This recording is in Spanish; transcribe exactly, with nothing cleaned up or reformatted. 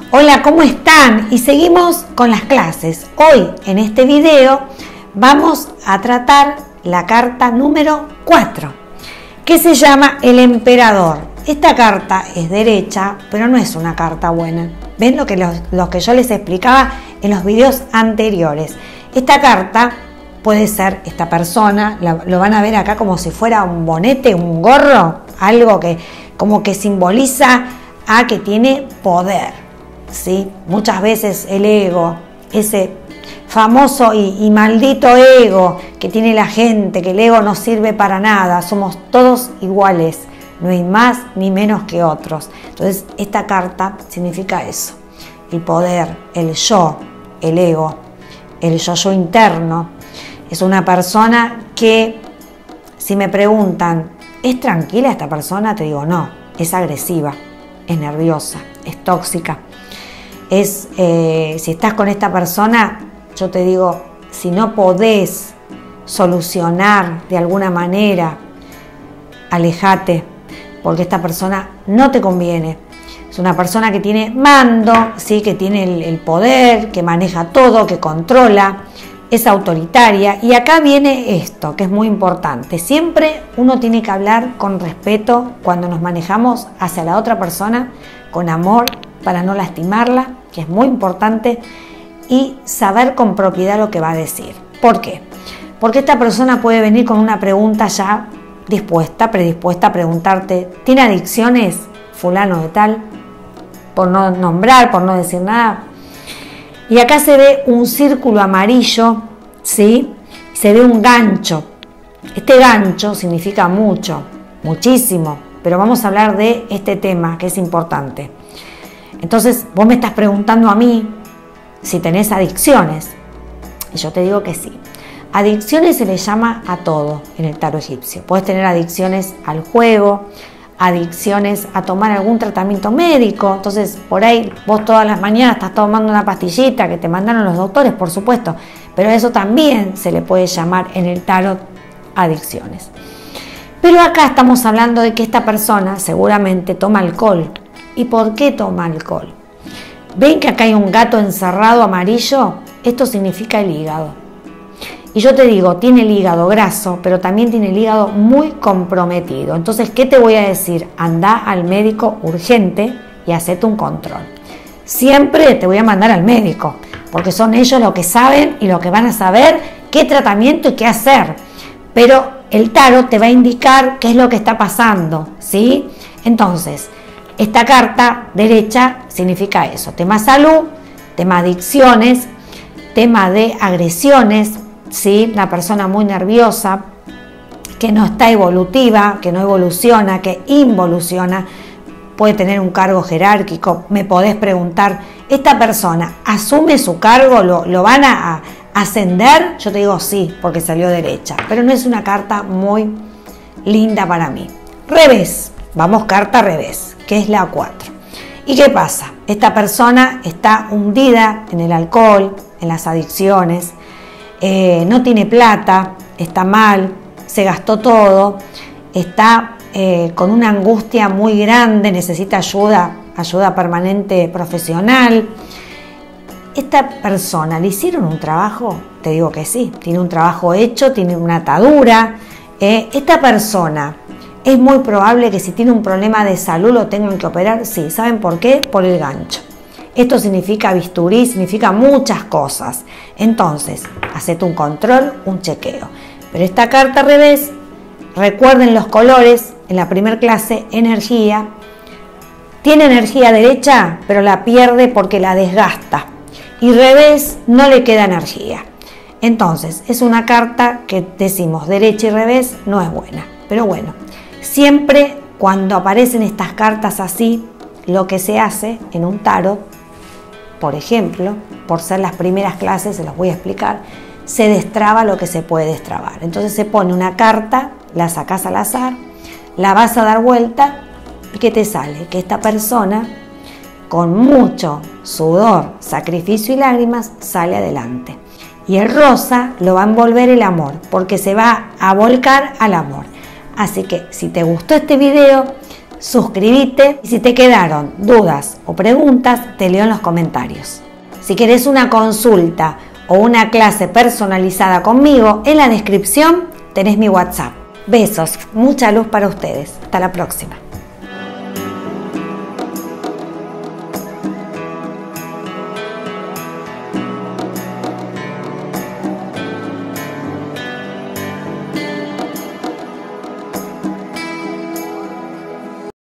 Hola, ¿cómo están? Y seguimos con las clases. Hoy en este video vamos a tratar la carta número cuatro, que se llama el emperador. Esta carta es derecha, pero no es una carta buena. ¿Ven lo que, los, lo que yo les explicaba en los videos anteriores? Esta carta puede ser esta persona, la, lo van a ver acá como si fuera un bonete, un gorro, algo que como que simboliza a que tiene poder, ¿sí? Muchas veces el ego, ese famoso y, y maldito ego que tiene la gente, que el ego no sirve para nada, somos todos iguales, no hay más ni menos que otros. Entonces esta carta significa eso, el poder, el yo, el ego, el yo-yo interno. Es una persona que, si me preguntan, ¿es tranquila esta persona? Te digo, no, es agresiva, es nerviosa, es tóxica. Es, eh, si estás con esta persona, yo te digo, si no podés solucionar de alguna manera, alejate, porque esta persona no te conviene. Es una persona que tiene mando, ¿sí? Que tiene el, el poder, que maneja todo, que controla, es autoritaria. Y acá viene esto, que es muy importante. Siempre uno tiene que hablar con respeto cuando nos manejamos hacia la otra persona, con amor, para no lastimarla, que es muy importante, y saber con propiedad lo que va a decir. ¿Por qué? Porque esta persona puede venir con una pregunta ya dispuesta, predispuesta a preguntarte, ¿tiene adicciones fulano de tal? Por no nombrar, por no decir nada. Y acá se ve un círculo amarillo, ¿sí? Se ve un gancho. Este gancho significa mucho, muchísimo, pero vamos a hablar de este tema que es importante. Entonces, vos me estás preguntando a mí si tenés adicciones. Y yo te digo que sí. Adicciones se le llama a todo en el tarot egipcio. Puedes tener adicciones al juego, adicciones a tomar algún tratamiento médico. Entonces, por ahí vos todas las mañanas estás tomando una pastillita que te mandaron los doctores, por supuesto. Pero a eso también se le puede llamar en el tarot adicciones. Pero acá estamos hablando de que esta persona seguramente toma alcohol. ¿Y por qué toma alcohol? ¿Ven que acá hay un gato encerrado amarillo? Esto significa el hígado. Y yo te digo, tiene el hígado graso, pero también tiene el hígado muy comprometido. Entonces, ¿qué te voy a decir? Anda al médico urgente y hacete un control. Siempre te voy a mandar al médico, porque son ellos los que saben y los que van a saber qué tratamiento y qué hacer. Pero el tarot te va a indicar qué es lo que está pasando, ¿sí? Entonces, esta carta derecha significa eso, tema salud, tema adicciones, tema de agresiones, ¿sí? Una persona muy nerviosa, que no está evolutiva, que no evoluciona, que involuciona, puede tener un cargo jerárquico. Me podés preguntar, ¿esta persona asume su cargo? ¿Lo, lo van a, a ascender? Yo te digo sí, porque salió derecha, pero no es una carta muy linda para mí. Revés, vamos carta revés, que es la cuatro. ¿Y qué pasa? Esta persona está hundida en el alcohol, en las adicciones, eh, no tiene plata, está mal, se gastó todo, está eh, con una angustia muy grande, necesita ayuda, ayuda permanente profesional. ¿Esta persona le hicieron un trabajo? Te digo que sí, tiene un trabajo hecho, tiene una atadura. Eh, esta persona es muy probable que si tiene un problema de salud lo tengan que operar. Sí, ¿saben por qué? Por el gancho. Esto significa bisturí, significa muchas cosas. Entonces, hacete un control, un chequeo. Pero esta carta al revés, recuerden los colores, en la primera clase, energía. Tiene energía derecha, pero la pierde porque la desgasta. Y revés, no le queda energía. Entonces, es una carta que decimos derecha y revés, no es buena. Pero bueno, siempre cuando aparecen estas cartas así, lo que se hace en un tarot, por ejemplo, por ser las primeras clases, se los voy a explicar, se destraba lo que se puede destrabar. Entonces se pone una carta, la sacás al azar, la vas a dar vuelta y ¿qué te sale? Que esta persona, con mucho sudor, sacrificio y lágrimas, sale adelante. Y el rosa lo va a envolver el amor, porque se va a volcar al amor. Así que si te gustó este video, suscríbete y si te quedaron dudas o preguntas, te leo en los comentarios. Si querés una consulta o una clase personalizada conmigo, en la descripción tenés mi WhatsApp. Besos, mucha luz para ustedes. Hasta la próxima.